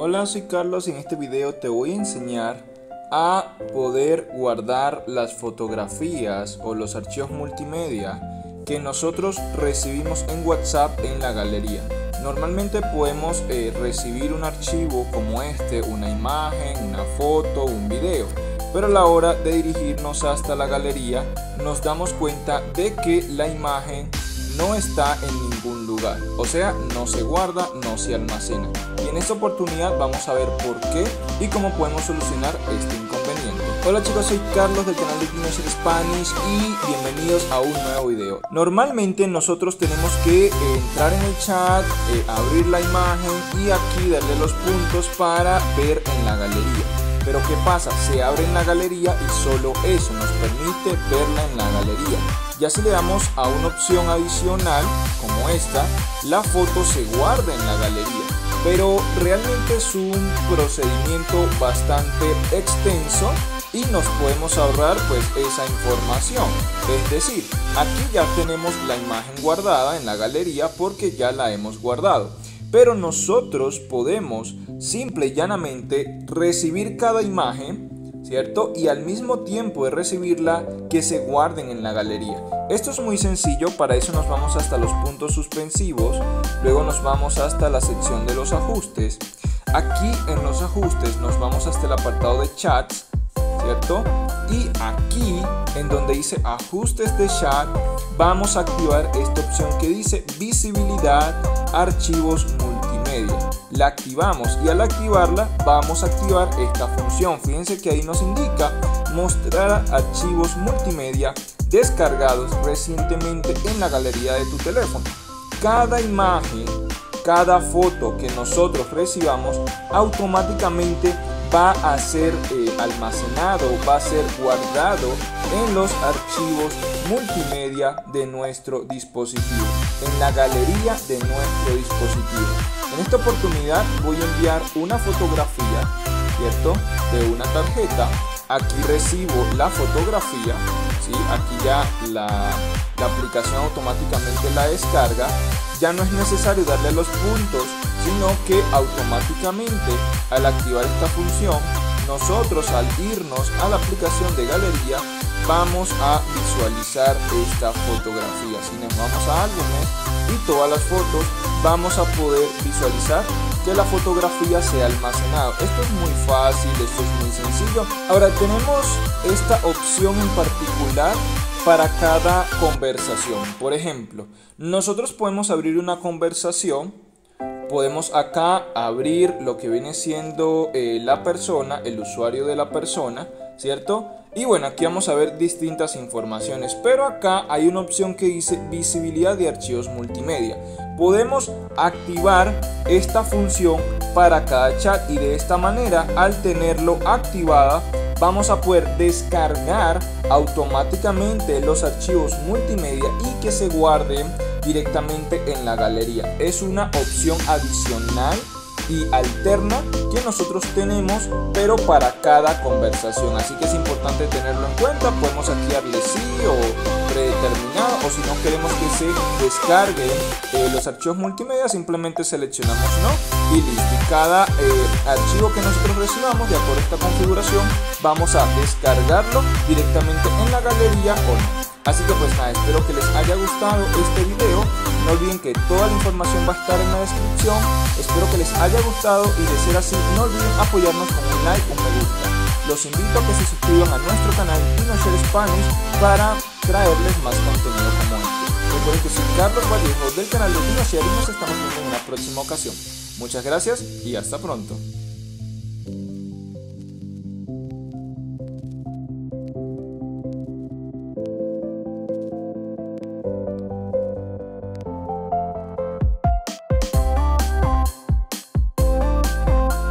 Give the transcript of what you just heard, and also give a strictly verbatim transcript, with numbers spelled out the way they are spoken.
Hola, soy Carlos y en este video te voy a enseñar a poder guardar las fotografías o los archivos multimedia que nosotros recibimos en WhatsApp en la galería. Normalmente podemos eh, recibir un archivo como este, una imagen, una foto, un video, pero a la hora de dirigirnos hasta la galería nos damos cuenta de que la imagen no está en ningún lugar, o sea, no se guarda, no se almacena. Y en esta oportunidad vamos a ver por qué y cómo podemos solucionar este inconveniente. Hola chicos, soy Carlos del canal de Teenager Spanish y bienvenidos a un nuevo video. Normalmente nosotros tenemos que eh, entrar en el chat, eh, abrir la imagen y aquí darle los puntos para ver en la galería. Pero ¿qué pasa? Se abre en la galería y solo eso nos permite verla en la galería. Ya si le damos a una opción adicional como esta, la foto se guarda en la galería. Pero realmente es un procedimiento bastante extenso y nos podemos ahorrar pues esa información. Es decir, aquí ya tenemos la imagen guardada en la galería porque ya la hemos guardado. Pero nosotros podemos simple y llanamente recibir cada imagen, ¿cierto? Y al mismo tiempo de recibirla, que se guarden en la galería. Esto es muy sencillo, para eso nos vamos hasta los puntos suspensivos, luego nos vamos hasta la sección de los ajustes. Aquí en los ajustes nos vamos hasta el apartado de chats, ¿cierto? Y aquí en donde dice ajustes de chat vamos a activar esta opción que dice visibilidad archivos multimedia. La activamos y al activarla vamos a activar esta función. Fíjense que ahí nos indica mostrar archivos multimedia descargados recientemente en la galería de tu teléfono. Cada imagen, cada foto que nosotros recibamos automáticamente va a ser eh, almacenado, va a ser guardado en los archivos multimedia de nuestro dispositivo, en la galería de nuestro dispositivo. En esta oportunidad voy a enviar una fotografía, ¿cierto?, de una tarjeta. Aquí recibo la fotografía, ¿sí? Aquí ya la, la aplicación automáticamente la descarga. Ya no es necesario darle los puntos, sino que automáticamente al activar esta función, nosotros al irnos a la aplicación de galería vamos a visualizar esta fotografía. Si nos vamos a álbumes y todas las fotos, vamos a poder visualizar que la fotografía sea almacenada. Esto es muy fácil, esto es muy sencillo. Ahora tenemos esta opción en particular para cada conversación. Por ejemplo, nosotros podemos abrir una conversación, podemos acá abrir lo que viene siendo eh, la persona, el usuario de la persona, ¿cierto? Y bueno, aquí vamos a ver distintas informaciones, pero acá hay una opción que dice visibilidad de archivos multimedia. Podemos activar esta función para cada chat y de esta manera, al tenerlo activada, vamos a poder descargar automáticamente los archivos multimedia y que se guarden directamente en la galería. Es una opción adicional y alterna que nosotros tenemos, pero para cada conversación, así que es importante tenerlo en cuenta. Podemos aquí darle sí o predeterminado, o si no queremos que se descarguen eh, los archivos multimedia, simplemente seleccionamos no y listo. Y cada eh, archivo que nosotros recibamos ya por esta configuración vamos a descargarlo directamente en la galería o no. Así que pues nada, espero que les haya gustado este video. No olviden que toda la información va a estar en la descripción. Espero que les haya gustado y de ser así, no olviden apoyarnos con un like, un me gusta. Los invito a que se suscriban a nuestro canal Teenager Spanish para traerles más contenido como este. Recuerden que soy Carlos Vallejo del canal de Teenager y nos estamos viendo en una próxima ocasión. Muchas gracias y hasta pronto.